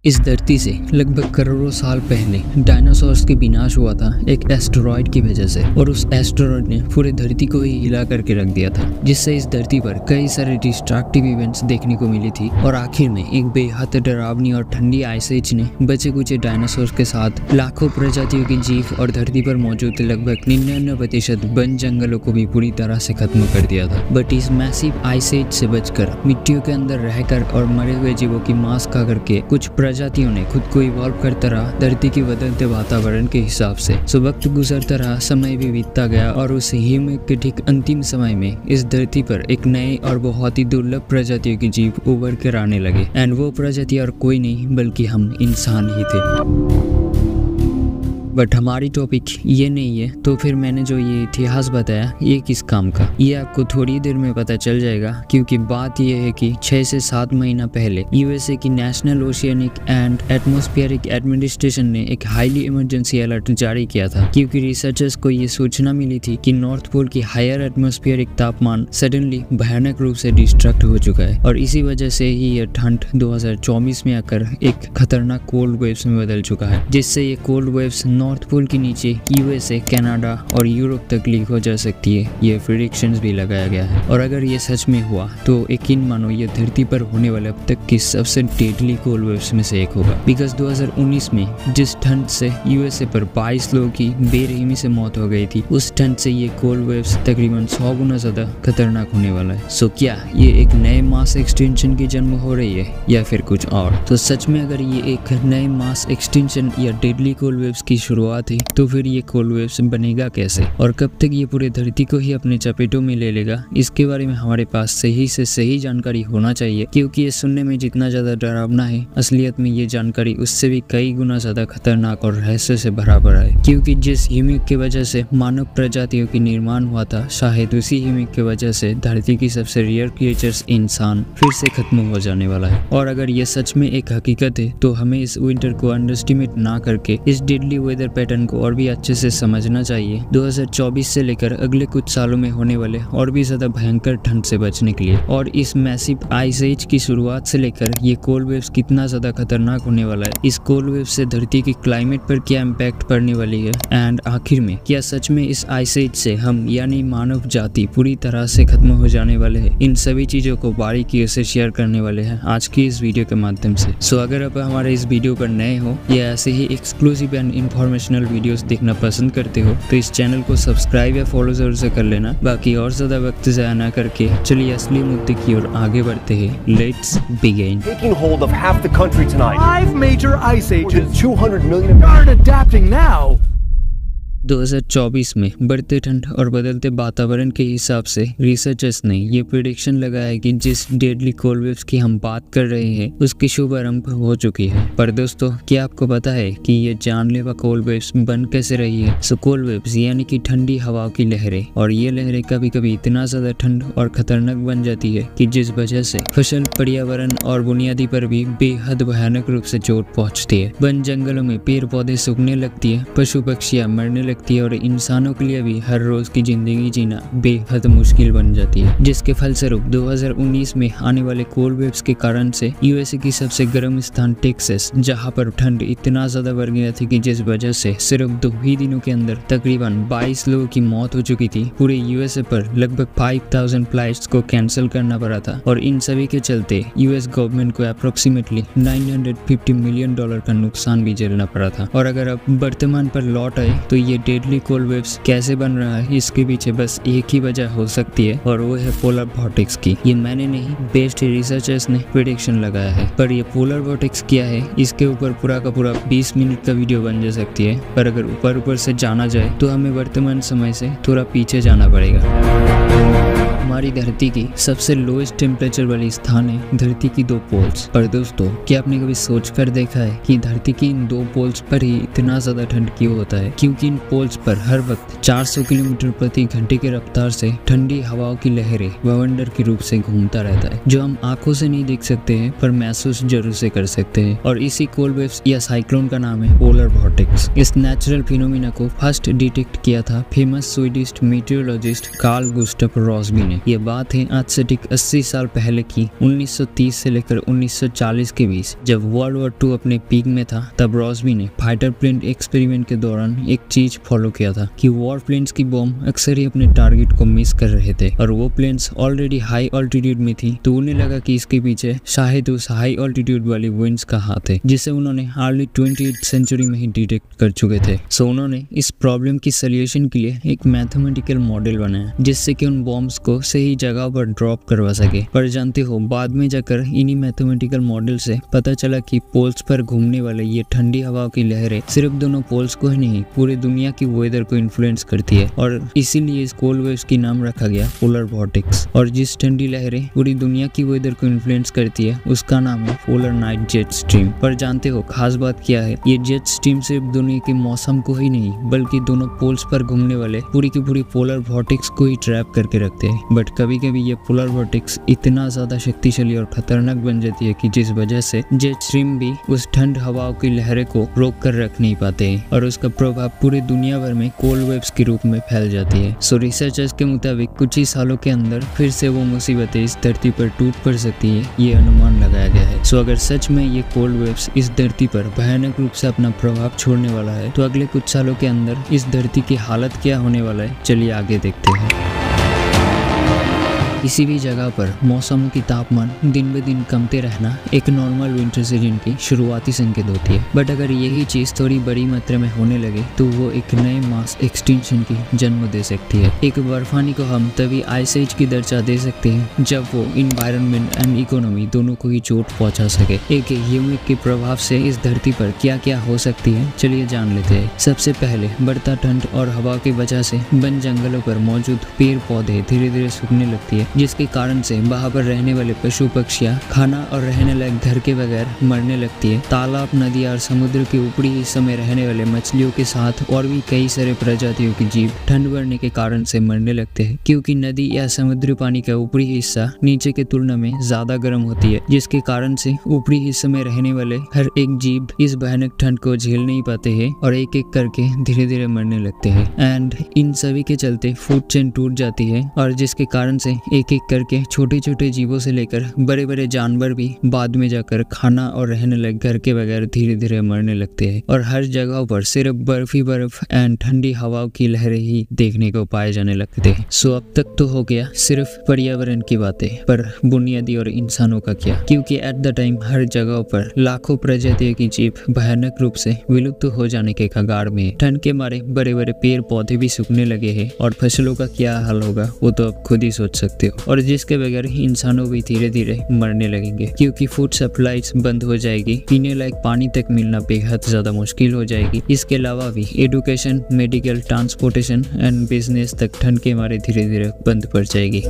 इस धरती से लगभग करोड़ों साल पहले डायनासोर्स के विनाश हुआ था एक एस्टेरॉयड की वजह से, और उस एस्टेरॉयड ने पूरे धरती को ही हिला करके रख दिया था, जिससे इस धरती पर कई सारे डिस्ट्रक्टिव इवेंट्स देखने को मिली थी। और आखिर में एक बेहद डरावनी और ठंडी आइस एज ने बचे कुचे डायनासोर्स के साथ लाखों प्रजातियों के जीव और धरती पर मौजूद लगभग 99% वन जंगलों को भी पूरी तरह से खत्म कर दिया था। बट इस मैसिव आइस एज से बचकर मिट्टियों के अंदर रहकर और मरे हुए जीवों की मांस खा करके कुछ प्रजातियों ने खुद को इवॉल्व करता रहा धरती के बदलते वातावरण के हिसाब से। वक्त गुजरता रहा, समय भी बीतता गया, और उस हिमयुग के ठीक अंतिम समय में इस धरती पर एक नए और बहुत ही दुर्लभ प्रजातियों के जीव उभर कर आने लगे। एंड वो प्रजाति और कोई नहीं बल्कि हम इंसान ही थे। बट हमारी टॉपिक ये नहीं है, तो फिर मैंने जो ये इतिहास बताया ये किस काम का, ये आपको थोड़ी देर में पता चल जाएगा। क्योंकि बात ये है कि 6 से 7 महीना पहले यूएसए की national oceanic and atmospheric administration ने एक हाईली इमरजेंसी अलर्ट जारी किया था, क्योंकि रिसर्चर्स को ये सूचना मिली थी कि नॉर्थ पोल की हायर एटमॉस्फेरिक तापमान सडनली भयानक रूप से डिस्ट्रक्ट हो चुका है, और इसी वजह से ही यह ठंड 2024 में आकर एक खतरनाक कोल्ड वेव्स में बदल चुका है, जिससे ये कोल्ड वेव्स नॉर्थ पोल के नीचे यूएसए, कनाडा और यूरोप तक लीक हो जा सकती है। ये प्रेडिक्शंस भी लगाया गया है, और अगर ये सच में हुआ तो यकीन मानो ये धरती पर होने वाले अब तक की सबसे डेडली कोल्ड वेव्स में से एक होगा। बिकॉज 2019 में जिस ठंड से यूएसए पर 22 लोगों की बेरहमी से मौत हो गई थी, उस ठंड से ये कोल्ड वेव्स तकरीबन 100 गुना ज्यादा खतरनाक होने वाला है। सो क्या ये एक नए मास एक्सटेंशन की जन्म हो रही है या फिर कुछ और? तो सच में अगर ये एक नए मास एक्सटेंशन या डेडली कोल्ड वेव्स की शुरुआत है, तो फिर ये कोल्ड वेव्स बनेगा कैसे, और कब तक ये पूरे धरती को ही अपने चपेटों में ले लेगा, इसके बारे में हमारे पास सही से सही जानकारी होना चाहिए। क्योंकि ये सुनने में जितना ज्यादा डरावना है, असलियत में ये जानकारी उससे भी कई गुना ज्यादा खतरनाक और रहस्य से भरा पड़ा है। क्योंकि जिस हिमयुग की वजह से मानव प्रजातियों की निर्माण हुआ था, शायद उसी हिमयुग की वजह से धरती की सबसे रेयर क्रिएचर्स इंसान फिर से खत्म हो जाने वाला है। और अगर ये सच में एक हकीकत है, तो हमें इस विंटर को अंडरएस्टिमेट ना करके इस डेडली वेदर पैटर्न को और भी अच्छे से समझना चाहिए 2024 से लेकर अगले कुछ सालों में होने वाले और भी ज्यादा भयंकर ठंड से बचने के लिए। और इस मैसिव आइस एज की शुरुआत से लेकर ये कोल्ड वेव्स कितना ज्यादा खतरनाक होने वाला है, इस कोल्ड वेव से धरती की क्लाइमेट पर क्या इम्पैक्ट पड़ने वाली है, एंड आखिर में क्या सच में इस आइस एज से हम यानी मानव जाति पूरी तरह से खत्म हो जाने वाले हैं, इन सभी चीजों को बारीकी से शेयर करने वाले हैं आज की इस वीडियो के माध्यम से। सो अगर आप हमारे इस वीडियो पर नए हो या ऐसे ही एक्सक्लूसिव एंड इन्फॉर्मेशनल वीडियोस देखना पसंद करते हो, तो इस चैनल को सब्सक्राइब या फॉलो जरूर से कर लेना। बाकी और ज्यादा वक्त ज़ाया ना करके चलिए असली मुद्दे की ओर आगे बढ़ते हैं। Let's begin. Taking hold of half the country tonight. 5 major ice ages. 200 million. Start adapting now. 2024 में बढ़ते ठंड और बदलते वातावरण के हिसाब से रिसर्चर्स ने ये प्रेडिक्शन लगाया है कि जिस डेडली कोल्ड वेव्स की हम बात कर रहे हैं उसकी शुभारंभ हो चुकी है। पर दोस्तों, क्या आपको पता है कि ये जानलेवा कोल्ड वेव्स बन कैसे रही है? सो कोल्ड वेव्स यानी कि ठंडी हवाओं की लहरें, और ये लहरें कभी कभी इतना ज्यादा ठंड और खतरनाक बन जाती है कि जिस वजह से फसल, पर्यावरण और बुनियादी पर भी बेहद भयानक रूप से चोट पहुँचती है। वन जंगलों में पेड़ पौधे सूखने लगती है, पशु पक्षियाँ मरने लगती है, और इंसानों के लिए भी हर रोज की जिंदगी जीना बेहद मुश्किल बन जाती है। जिसके फलस्वरूप 2019 में आने वाले कोल्ड वेव्स के कारण से यूएसए की सबसे गर्म स्थान टेक्सास, जहां पर ठंड इतना ज्यादा बढ़ गया थी कि जिस वजह से सिर्फ 2 ही दिनों के अंदर तकरीबन 22 लोगों की मौत हो चुकी थी। पूरे यूएसए पर लगभग 5000 फ्लाइट्स को कैंसिल करना पड़ा था, और इन सभी के चलते यूएस गवर्नमेंट को अप्रोक्सीमेटली $950 मिलियन का नुकसान भी झेलना पड़ा था। और अगर अब वर्तमान पर लौट आए, तो ये डेडली कोल्ड वेव्स कैसे बन रहा है, इसके पीछे बस एक ही वजह हो सकती है, और वो है पोलर वॉर्टेक्स की। ये मैंने नहीं, बेस्ट रिसर्चर्स ने प्रेडिक्शन लगाया है। पर ये पोलर वॉर्टेक्स क्या है, इसके ऊपर पूरा का पूरा 20 मिनट का वीडियो बन जा सकती है। पर अगर ऊपर से जाना जाए तो हमें वर्तमान समय से थोड़ा पीछे जाना पड़ेगा। हमारी धरती की सबसे लोएस्ट टेम्परेचर वाली स्थान है धरती की 2 पोल्स। पर दोस्तों, क्या आपने कभी सोच कर देखा है कि धरती की इन 2 पोल्स पर ही इतना ज्यादा ठंड क्यों होता है? क्योंकि इन पोल्स पर हर वक्त 400 किलोमीटर प्रति घंटे की रफ्तार से ठंडी हवाओं की लहरें बवंडर के रूप से घूमता रहता है, जो हम आंखों से नहीं देख सकते हैं पर महसूस जरूर से कर सकते हैं। और इसी कोल्ड वेव्स या साइक्लोन का नाम है पोलर वॉर्टेक्स। इस नेचुरल फिनोमिना को फर्स्ट डिटेक्ट किया था famous Swedish meteorologist Carl Gustaf Rossby ने। ये बात है आज से ठीक 80 साल पहले की, 1930 से लेकर 1940 के बीच, जब वर्ल्ड वॉर 2 अपने पीक में था। तब ब्रॉसबी ने फाइटर प्लेन एक्सपेरिमेंट के दौरान एक चीज फॉलो किया था कि वॉर प्लेन्स की बॉम्ब अक्सर ही अपने टारगेट को मिस कर रहे थे और वो प्लेन्स ऑलरेडी हाई ऑल्टीट्यूड में थी। तो उन्हें लगा कि इसके पीछे शायद उस हाई ऑल्टीट्यूड वाली विंड्स का हाथ है, जिसे उन्होंने अर्ली 20th सेंचुरी में ही डिटेक्ट कर चुके थे। सो उन्होंने इस प्रॉब्लम की सोल्यूशन के लिए एक मैथमेटिकल मॉडल बनाया जिससे कि उन बॉम्ब्स को सही जगह पर ड्रॉप करवा सके। पर जानते हो, बाद में जाकर इन्हीं मैथमेटिकल मॉडल से पता चला कि पोल्स पर घूमने वाले ये ठंडी हवाओं की लहरें सिर्फ दोनों पोल्स को ही नहीं, पूरी दुनिया की वेदर को इन्फ्लुएंस करती है और इसीलिए इस कोल्ड वेव्स की नाम रखा गया पोलर वॉर्टेक्स। और जिस ठंडी लहरें पूरी दुनिया की वेदर को इन्फ्लुएंस करती है उसका नाम है पोलर नाइट जेट स्ट्रीम। पर जानते हो खास बात क्या है? ये जेट स्ट्रीम सिर्फ दुनिया के मौसम को ही नहीं बल्कि दोनों पोल्स पर घूमने वाले पूरी की पूरी पोलर वॉर्टेक्स को ही ट्रैप करके रखते हैं। बट कभी कभी ये पोलर वॉर्टेक्स इतना ज्यादा शक्तिशाली और खतरनाक बन जाती है कि जिस वजह से जेट स्ट्रीम भी उस ठंड हवाओं की लहरें को रोक कर रख नहीं पाते हैं और उसका प्रभाव पूरी दुनिया भर में कोल्ड वेव्स के रूप में फैल जाती है। सो रिसर्चर्स के मुताबिक कुछ ही सालों के अंदर फिर से वो मुसीबतें इस धरती पर टूट पड़ सकती है, ये अनुमान लगाया गया है। सो अगर सच में ये कोल्ड वेव्स इस धरती पर भयानक रूप से अपना प्रभाव छोड़ने वाला है तो अगले कुछ सालों के अंदर इस धरती की हालत क्या होने वाला है, चलिए आगे देखते हैं। किसी भी जगह पर मौसमों की तापमान दिन ब दिन कमते रहना एक नॉर्मल विंटर सीजन की शुरुआती संकेत होती है। बट अगर यही चीज थोड़ी बड़ी मात्रा में होने लगे तो वो एक नए मास एक्सटेंशन की जन्म दे सकती है। एक बर्फानी को हम तभी आइस एज की दर्जा दे सकते हैं जब वो इन्वायरमेंट एंड इकोनॉमी दोनों को ही चोट पहुंचा सके। एक ह्यूमिड के प्रभाव से इस धरती पर क्या क्या हो सकती है, चलिए जान लेते हैं। सबसे पहले बढ़ता ठंड और हवा की वजह से वन जंगलों पर मौजूद पेड़ पौधे धीरे धीरे सूखने लगती है, जिसके कारण से वहां पर रहने वाले पशु पक्षियां खाना और रहने लायक घर के बगैर मरने लगती है। तालाब, नदी और समुद्र के ऊपरी हिस्से में रहने वाले मछलियों के साथ और भी कई सारे प्रजातियों के जीव ठंड बढ़ने के कारण से मरने लगते हैं, क्योंकि नदी या समुद्री पानी का ऊपरी हिस्सा नीचे के तुलना में ज्यादा गर्म होती है, जिसके कारण से ऊपरी हिस्से में रहने वाले हर एक जीव इस भयानक ठंड को झेल नहीं पाते हैं और एक एक करके धीरे धीरे मरने लगते हैं। एंड इन सभी के चलते फूड चेन टूट जाती है और जिसके कारण से एक एक करके छोटे छोटे जीवों से लेकर बड़े बड़े जानवर भी बाद में जाकर खाना और रहने लायक घर के बगैर धीरे धीरे मरने लगते हैं और हर जगह पर सिर्फ बर्फ ही बर्फ एंड ठंडी हवाओं की लहरें ही देखने को पाए जाने लगते हैं। सो अब तक तो हो गया सिर्फ पर्यावरण की बातें, पर बुनियादी और इंसानों का क्या? क्योंकि एट द टाइम हर जगह पर लाखों प्रजातियों की जीव भयानक रूप से विलुप्त हो जाने के कगार में। ठंड के मारे बड़े बड़े पेड़ पौधे भी सूखने लगे हैं और फसलों का क्या हाल होगा वो तो आप खुद ही सोच सकते हो, और जिसके बगैर इंसानों भी धीरे धीरे मरने लगेंगे क्योंकि फूड सप्लाईज बंद हो जाएगी, पीने लायक पानी तक मिलना बेहद ज्यादा मुश्किल हो जाएगी। इसके अलावा भी education, medical, transportation and business तक ठंड के मारे धीरे धीरे बंद पड़ जाएगी।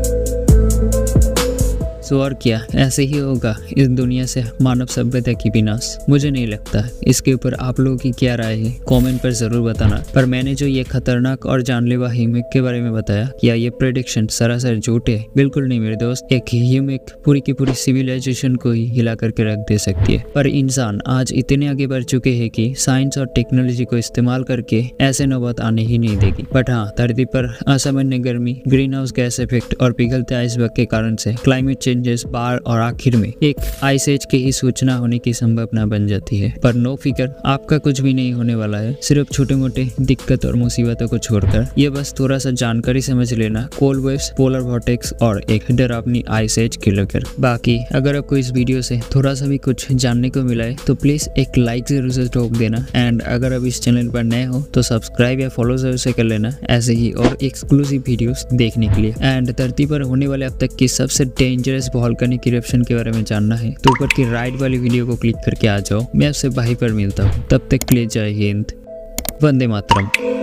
सो और क्या ऐसे ही होगा इस दुनिया से मानव सभ्यता की विनाश? मुझे नहीं लगता। इसके ऊपर आप लोगों की क्या राय है कमेंट पर जरूर बताना। पर मैंने जो ये खतरनाक और जानलेवा ह्यूमिक के बारे में बताया, क्या ये प्रेडिक्शन सरासर झूठ है? बिल्कुल नहीं मेरे दोस्त। एक ह्यूमिक पूरी की पूरी सिविलाइजेशन को ही हिला करके रख दे सकती है। पर इंसान आज इतने आगे बढ़ चुके हैं कि साइंस और टेक्नोलॉजी को इस्तेमाल करके ऐसे नौबत आने ही नहीं देगी। बट हाँ, धरती पर असामान्य गर्मी, ग्रीन हाउस गैस इफेक्ट और पिघलते आइसबर्ग के कारण से क्लाइमेट चेंज बाढ़ और आखिर में एक आइस एज की ही सूचना होने की संभावना बन जाती है। पर नो फिकर, आपका कुछ भी नहीं होने वाला है। सिर्फ छोटे मोटे दिक्कत और मुसीबतों को छोड़कर ये बस थोड़ा सा जानकारी समझ लेना, कोल्ड वेव्स, पोलर वॉर्टेक्स और एक डरावनी आइस एज को लेकर। बाकी अगर आपको इस वीडियो से थोड़ा सा भी कुछ जानने को मिला है तो प्लीज एक लाइक जरूर से ठोक देना। एंड अगर आप इस चैनल पर नए हो तो सब्सक्राइब या फॉलो जरूर से कर लेना ऐसे ही और एक्सक्लूसिव वीडियोस देखने के लिए। एंड धरती पर होने वाले अब तक की सबसे डेंजरस वोल्केनिक इरप्शन के बारे में जानना है तो ऊपर की राइट वाली वीडियो को क्लिक करके आ जाओ। मैं आपसे वहीं पर मिलता हूँ। तब तक के लिए जय हिंद, वंदे मातरम।